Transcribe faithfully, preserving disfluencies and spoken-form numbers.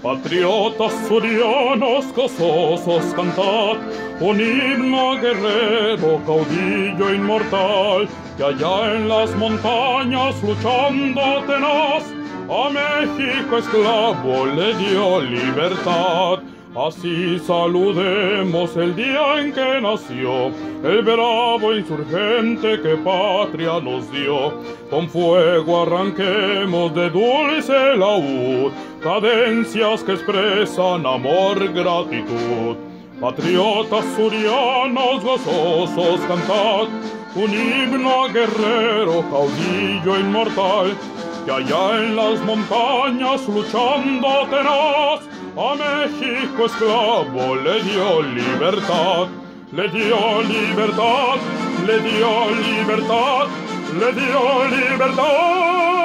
Patriotas surianos gozosos cantad un himno guerrero, caudillo inmortal, que allá en las montañas luchando tenaz a México esclavo le dio libertad. Así saludemos el día en que nació el bravo insurgente que patria nos dio. Con fuego arranquemos de dulce laúd cadencias que expresan amor, gratitud. Patriotas surianos gozosos cantad un himno a guerrero, caudillo inmortal, que allá en las montañas luchando tenaz a México esclavo le dio libertad, le dio libertad, le dio libertad, le dio libertad.